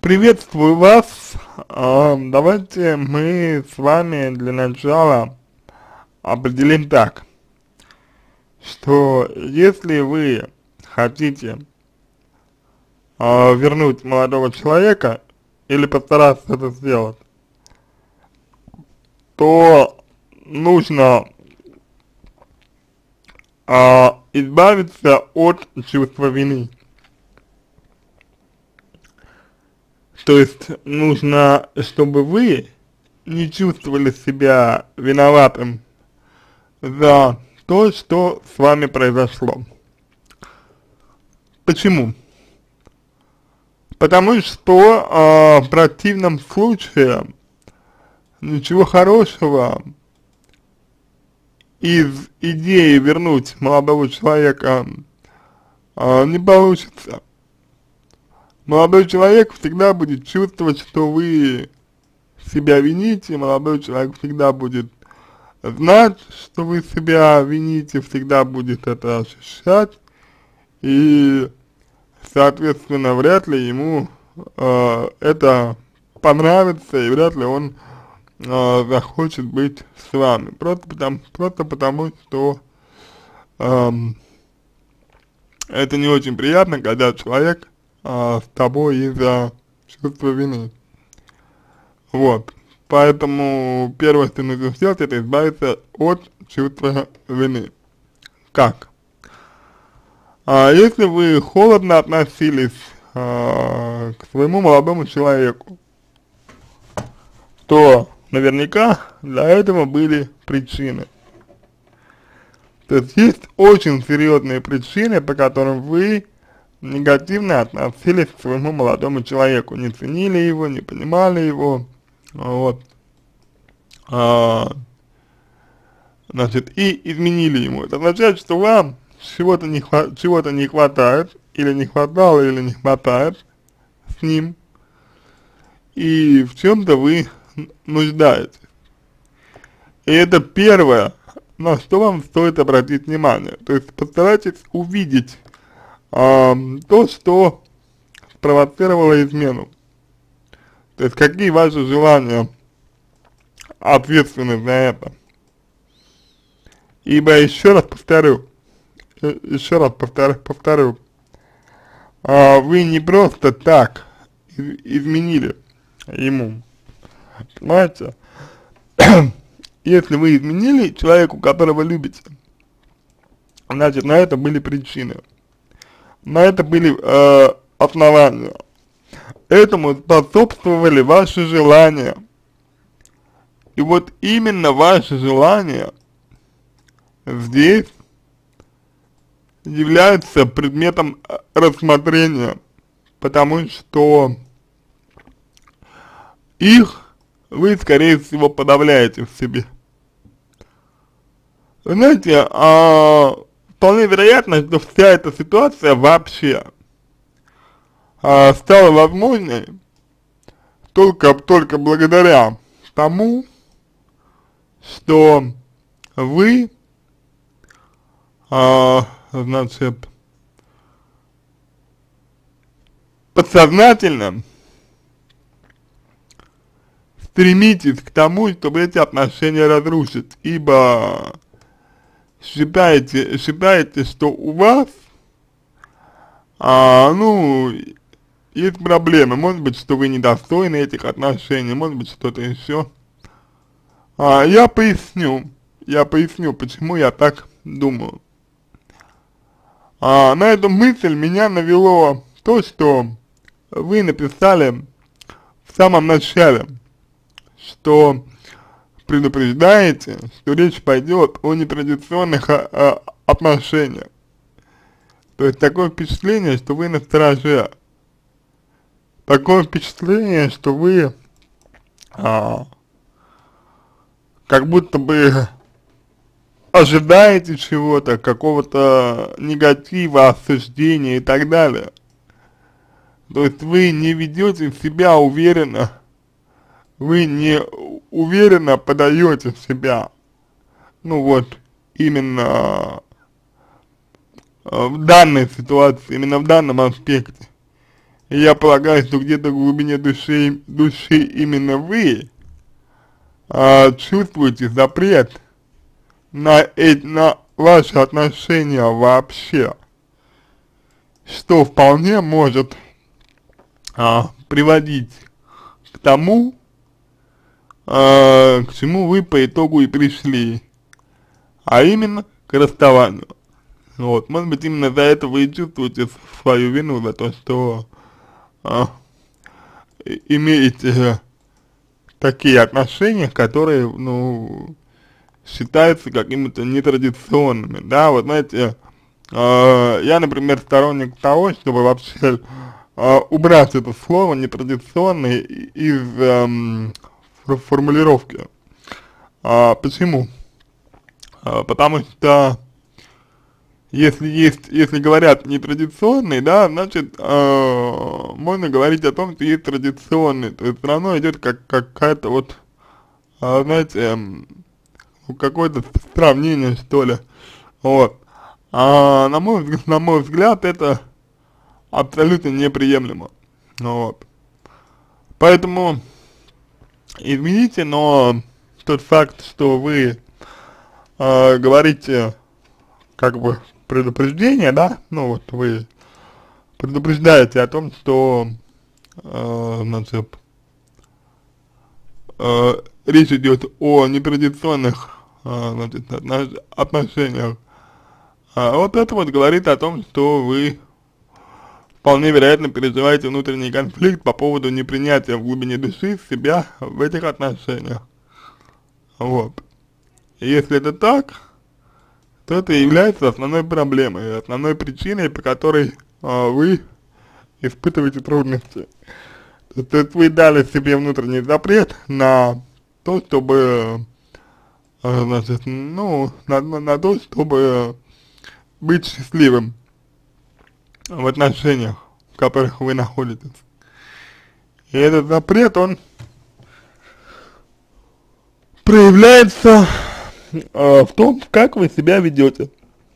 Приветствую вас. Давайте мы с вами для начала определим так, что если вы хотите вернуть молодого человека или постараться это сделать, то нужно избавиться от чувства вины. То есть нужно, чтобы вы не чувствовали себя виноватым за то, что с вами произошло. Почему? Потому что в противном случае ничего хорошего из идеи вернуть молодого человека не получится. Молодой человек всегда будет чувствовать, что вы себя вините, молодой человек всегда будет знать, что вы себя вините, всегда будет это ощущать, и, соответственно, вряд ли ему это понравится, и вряд ли он захочет быть с вами, просто потому что это не очень приятно, когда человек с тобой из-за чувства вины. Вот. Поэтому первое, что нужно сделать, это избавиться от чувства вины. Как? Если вы холодно относились к своему молодому человеку, то наверняка для этого были причины. То есть очень серьезные причины, по которым вы негативно относились к своему молодому человеку, не ценили его, не понимали его, вот, значит, и изменили ему. Это означает, что вам чего-то не хватает, или не хватало, или не хватает с ним, и в чем-то вы нуждаетесь. И это первое, на что вам стоит обратить внимание. То есть постарайтесь увидеть то, что спровоцировало измену. То есть какие ваши желания ответственны за это. Ибо еще раз повторю, вы не просто так изменили ему, понимаете? Если вы изменили человеку, которого любите, значит, на это были причины. На это были основания. Этому способствовали ваши желания. И вот именно ваши желания здесь являются предметом рассмотрения, потому что их вы, скорее всего, подавляете в себе. Вы знаете, вполне вероятно, что вся эта ситуация вообще стала возможной только благодаря тому, что вы, значит, подсознательно стремитесь к тому, чтобы эти отношения разрушить, ибо считаете, что у вас, есть проблемы, может быть, что вы недостойны этих отношений, может быть, что-то еще. Я поясню, почему я так думаю. На эту мысль меня навело то, что вы написали в самом начале, что предупреждаете, что речь пойдет о нетрадиционных отношениях. То есть такое впечатление, что вы настороже. Такое впечатление, что вы как будто бы ожидаете чего-то, какого-то негатива, осуждения и так далее. То есть вы не ведете себя уверенно, вы не уверенно подаете себя, ну вот, именно в данной ситуации, именно в данном аспекте. И я полагаю, что где-то в глубине души именно вы чувствуете запрет на ваши отношения вообще, что вполне может приводить к тому, к чему вы по итогу и пришли, а именно к расставанию. Вот, может быть, именно за это вы и чувствуете свою вину, за то, что имеете такие отношения, которые, ну, считаются какими-то нетрадиционными, да, вот знаете, я, например, сторонник того, чтобы вообще убрать это слово нетрадиционный из формулировки. Почему? Потому что если говорят нетрадиционный, да, значит, можно говорить о том, что есть традиционный, то есть все равно идет какая-то вот, знаете, какое-то сравнение, что ли, вот. На мой взгляд, это абсолютно неприемлемо, вот. Поэтому, извините, но тот факт, что вы говорите, как бы, предупреждение, да, ну вот вы предупреждаете о том, что, значит, речь идет о нетрадиционных, значит, отношениях. Вот это вот говорит о том, что вы вполне вероятно переживаете внутренний конфликт по поводу непринятия в глубине души себя в этих отношениях. Вот. И если это так, то это является основной проблемой, основной причиной, по которой вы испытываете трудности. То есть вы дали себе внутренний запрет на то, чтобы, значит, ну, на то, чтобы быть счастливым в отношениях, в которых вы находитесь. И этот запрет, он проявляется в том, как вы себя ведете.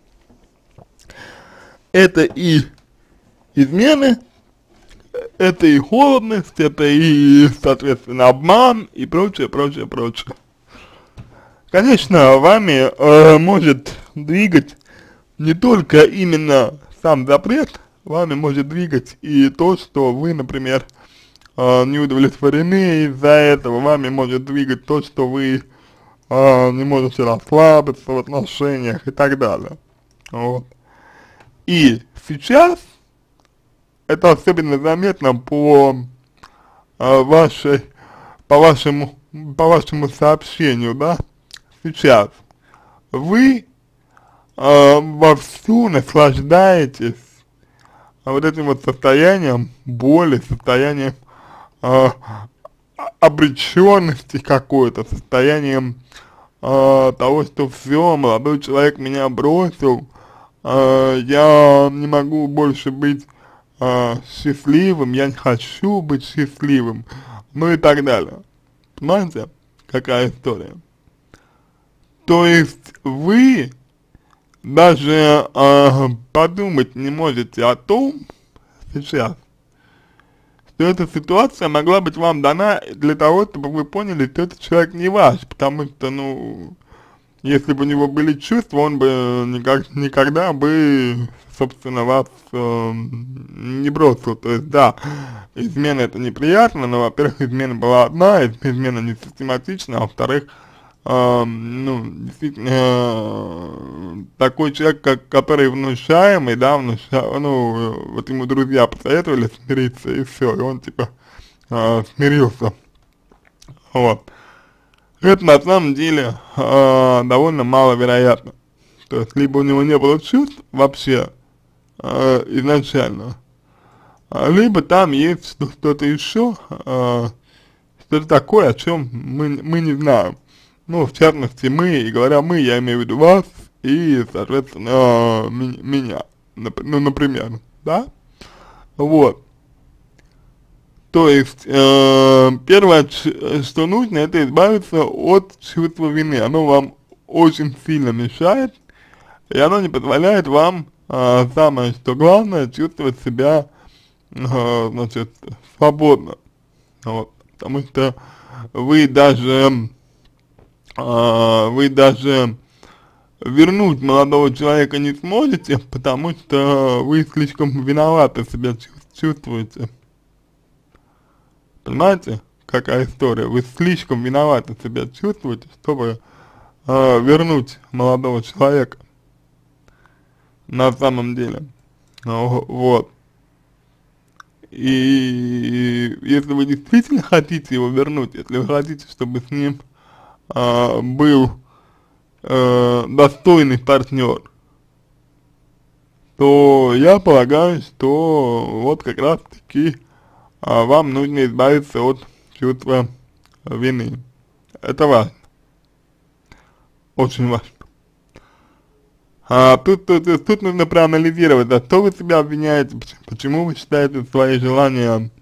Это и измены, это и холодность, это и, соответственно, обман и прочее, прочее, прочее. Конечно, вами может двигать не только именно сам запрет, вами может двигать и то, что вы, например, не удовлетворены из-за этого, вами может двигать то, что вы не можете расслабиться в отношениях и так далее. Вот. И сейчас это особенно заметно по вашему сообщению, да, сейчас вы вовсю наслаждаетесь вот этим вот состоянием боли, состоянием обреченности какой-то, состоянием того, что все, молодой человек меня бросил, я не могу больше быть счастливым, я не хочу быть счастливым, ну и так далее. Понимаете, какая история? То есть вы даже подумать не можете о том сейчас, что эта ситуация могла быть вам дана для того, чтобы вы поняли, что этот человек не ваш, потому что, ну, если бы у него были чувства, он бы никогда бы, собственно, вас не бросил. То есть, да, измена это неприятно, но, во-первых, измена была одна, измена не систематична, а во-вторых, ну, действительно, такой человек, который внушаемый, да, ну, вот ему друзья посоветовали смириться, и все, и он, типа, смирился, вот. Это на самом деле довольно маловероятно. То есть, либо у него не было чувств вообще изначально, либо там есть что-то еще, что-то такое, о чем мы не знаем. Ну, в частности, мы, и говоря мы, я имею в виду вас и, соответственно, меня, ну, например, да? Вот. То есть, первое, что нужно, это избавиться от чувства вины. Оно вам очень сильно мешает, и оно не позволяет вам, самое что главное, чувствовать себя значит, свободно, вот, потому что вы даже, вы даже вернуть молодого человека не сможете, потому что вы слишком виновато себя чувствуете. Понимаете, какая история? Вы слишком виновато себя чувствуете, чтобы вернуть молодого человека на самом деле. Вот. И если вы действительно хотите его вернуть, если вы хотите, чтобы с ним был достойный партнер, то я полагаю, что вот как раз таки вам нужно избавиться от чувства вины. Это важно, очень важно. Тут нужно проанализировать, за что вы себя обвиняете, почему вы считаете свои желания,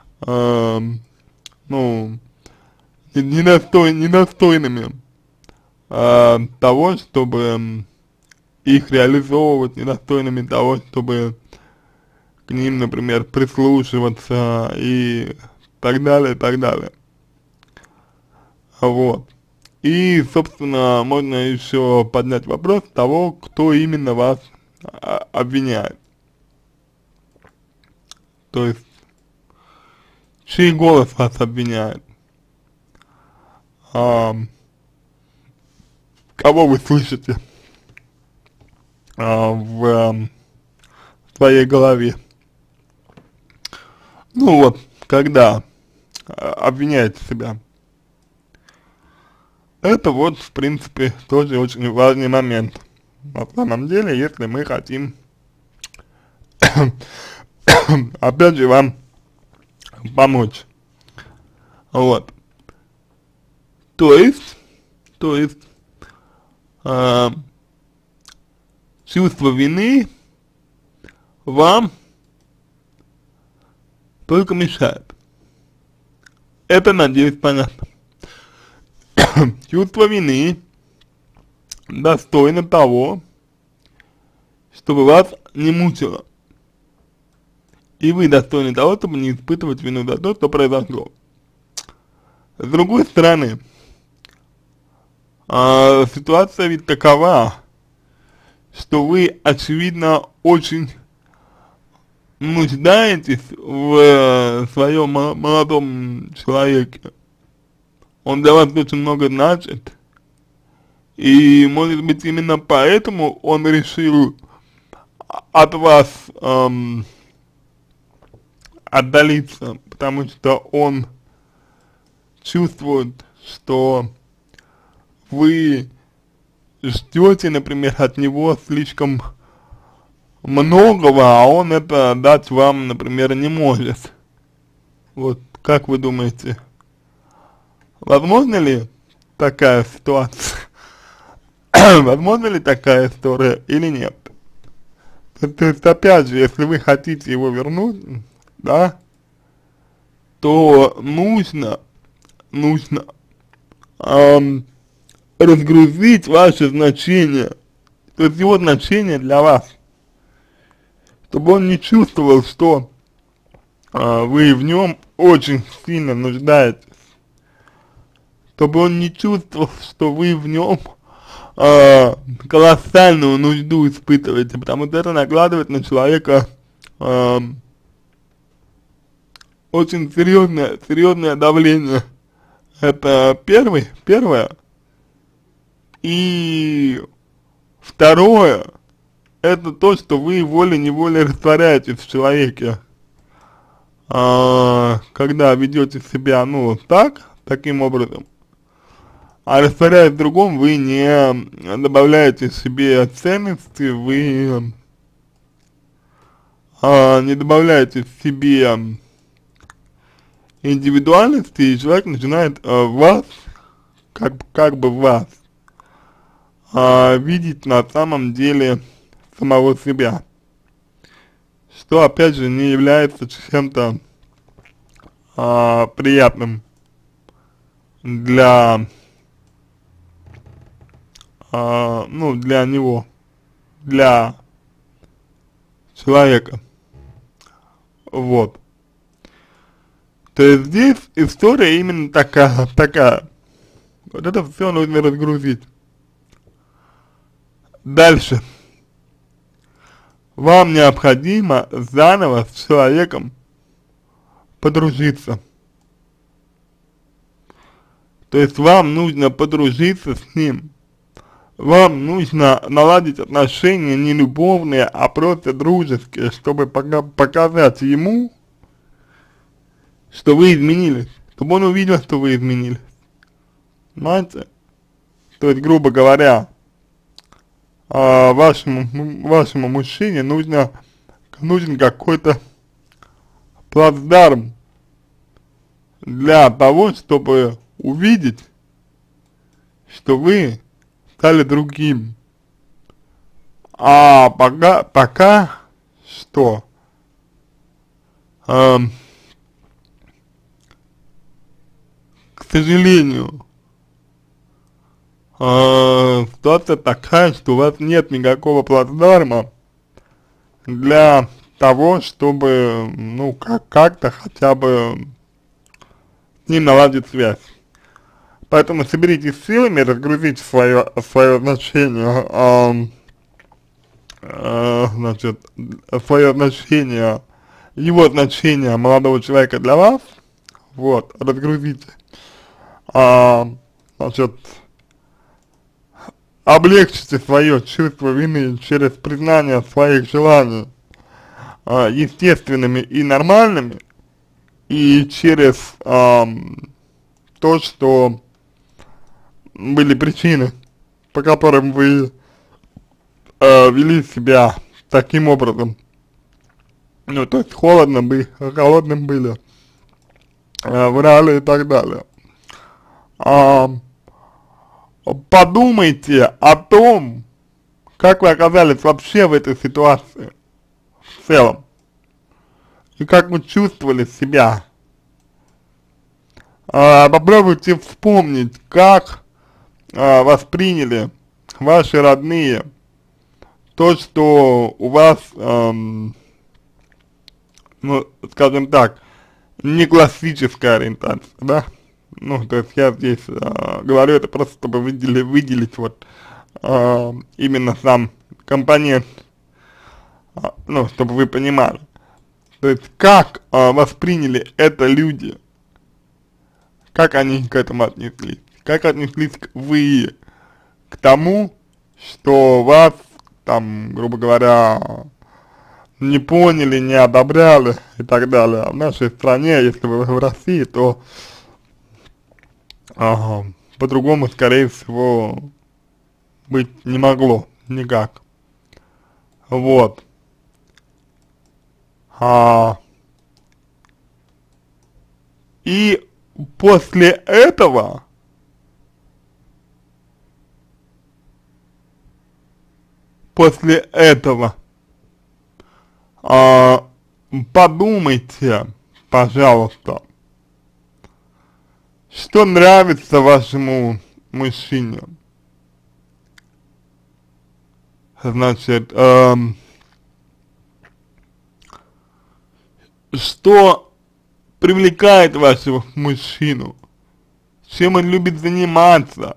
ну, недостойными того, чтобы их реализовывать, недостойными того, чтобы к ним, например, прислушиваться и так далее, и так далее. Вот. И, собственно, можно еще поднять вопрос того, кто именно вас обвиняет. То есть, чей голос вас обвиняет. Кого вы слышите в своей голове. Ну вот, когда обвиняете себя. Это вот, в принципе, тоже очень важный момент. На самом деле, если мы хотим, опять же, вам помочь. Вот. То есть, чувство вины вам только мешает. Это, надеюсь, понятно. Чувство вины достойно того, чтобы вас не мучило. И вы достойны того, чтобы не испытывать вину за то, что произошло. С другой стороны, ситуация ведь такова, что вы, очевидно, очень нуждаетесь в своем молодом человеке. Он для вас очень много значит. И, может быть, именно поэтому он решил от вас отдалиться, потому что он чувствует, что вы ждете, например, от него слишком многого, а он это дать вам, например, не может. Вот, как вы думаете, возможно ли такая ситуация? Возможно ли такая история или нет? То есть, опять же, если вы хотите его вернуть, да, то нужно разгрузить ваше значение, то есть его значение для вас, чтобы он не чувствовал, что вы в нем очень сильно нуждаетесь, чтобы он не чувствовал, что вы в нем колоссальную нужду испытываете, потому что это накладывает на человека очень серьезное давление. Это первое. И второе, это то, что вы волей-неволей растворяетесь в человеке, когда ведете себя, ну, таким образом. А растворяясь в другом, вы не добавляете себе ценности, вы не добавляете себе индивидуальности, и человек начинает вас, как бы вас, видеть на самом деле самого себя, что опять же не является чем-то приятным для, ну, для него, для человека. Вот. То есть здесь история именно такая. Вот это все нужно разгрузить. Дальше. Вам необходимо заново с человеком подружиться. То есть вам нужно подружиться с ним. Вам нужно наладить отношения не любовные, а просто дружеские, чтобы показать ему, что вы изменились. Чтобы он увидел, что вы изменились. Понимаете? То есть, грубо говоря, вашему мужчине нужен какой-то плацдарм для того, чтобы увидеть, что вы стали другим. А пока что к сожалению, ситуация такая, что у вас нет никакого плацдарма для того, чтобы, ну, как-то хотя бы с ним наладить связь. Поэтому соберитесь с силами, разгрузите свое значение, значит, свое значение, его значение молодого человека для вас, вот, разгрузите, значит, облегчите свое чувство вины через признание своих желаний естественными и нормальными, и через то, что были причины, по которым вы вели себя таким образом. Ну, то есть холодным были, врали и так далее. Подумайте о том, как вы оказались вообще в этой ситуации в целом, и как вы чувствовали себя. Попробуйте вспомнить, как восприняли ваши родные то, что у вас, ну, скажем так, не классическая ориентация, да? Ну, то есть я здесь говорю это просто, чтобы выделить вот именно сам компонент, ну, чтобы вы понимали. То есть как восприняли это люди, как они к этому отнеслись, как отнеслись вы к тому, что вас там, грубо говоря, не поняли, не одобряли и так далее. А в нашей стране, если вы в России, то по-другому, скорее всего, быть не могло никак. Вот. И после этого подумайте, пожалуйста, что нравится вашему мужчине. Значит, что привлекает вашего мужчину, чем он любит заниматься,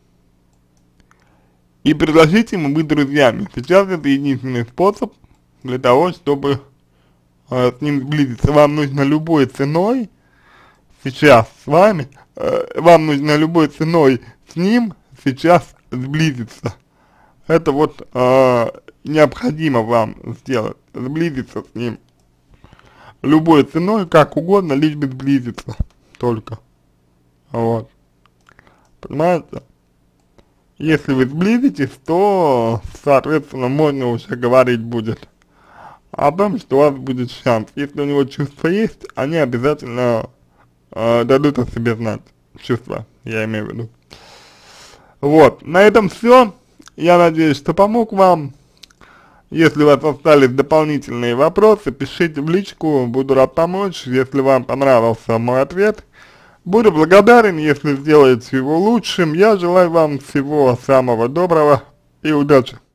и предложите ему быть друзьями. Сейчас это единственный способ для того, чтобы с ним сблизиться. Вам нужно любой ценой, сейчас с вами, вам нужно любой ценой с ним сейчас сблизиться. Это вот необходимо вам сделать, сблизиться с ним. Любой ценой, как угодно, лишь бы сблизиться только. Вот. Понимаете? Если вы сблизитесь, то, соответственно, можно уже говорить будет о том, что у вас будет шанс. Если у него чувства есть, они обязательно дадут о себе знать. Чувства, я имею в виду. Вот, на этом все. Я надеюсь, что помог вам. Если у вас остались дополнительные вопросы, пишите в личку, буду рад помочь. Если вам понравился мой ответ, буду благодарен, если сделаете его лучшим. Я желаю вам всего самого доброго и удачи.